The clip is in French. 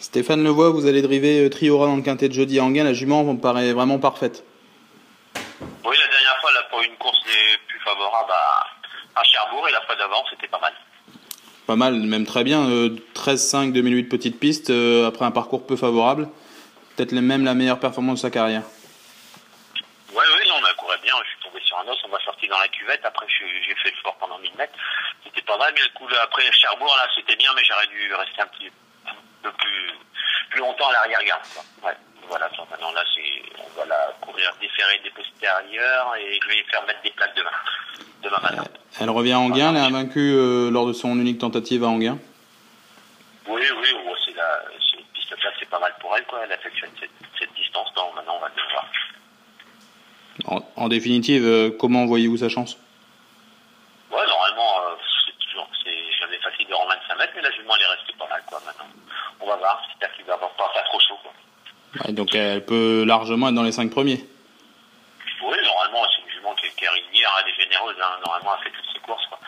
Stéphane Levoix, vous allez driver Triora dans le quintet de jeudi à Enghien. La jument me paraît vraiment parfaite. Oui, la dernière fois, là, pour une course les plus favorables à Cherbourg, et la fois d'avant, c'était pas mal. Pas mal, même très bien. 13,5, 2008 petite piste, après un parcours peu favorable. Peut-être même la meilleure performance de sa carrière. Oui, non, on a couru bien. Je suis tombé sur un os, on m'a sorti dans la cuvette. Après, j'ai fait le sport pendant 1000 mètres. C'était pas mal, mais le coup, après Cherbourg, là, c'était bien, mais j'aurais dû rester un petit peu plus longtemps à l'arrière-garde. Ouais, voilà, maintenant, là, on va la courir déférée des postérieurs et je vais faire mettre des plaques demain matin. Elle revient à Enghien, elle a vaincu lors de son unique tentative à Enghien. Oui, cette piste plate, c'est pas mal pour elle, quoi. Elle affectionne cette distance. Non, maintenant, on va bien voir. En définitive, comment voyez-vous sa chance? Ouais, normalement, c'est jamais facile de rendre 25 mètres, mais la jument, elle est restée pas mal, quoi, maintenant. On va voir, j'espère qu'il va pas faire trop chaud, quoi. Ouais, donc elle peut largement être dans les 5 premiers. Oui, normalement, c'est une jument qui est régulière, elle est généreuse, hein. Normalement, elle fait toutes ses courses, quoi.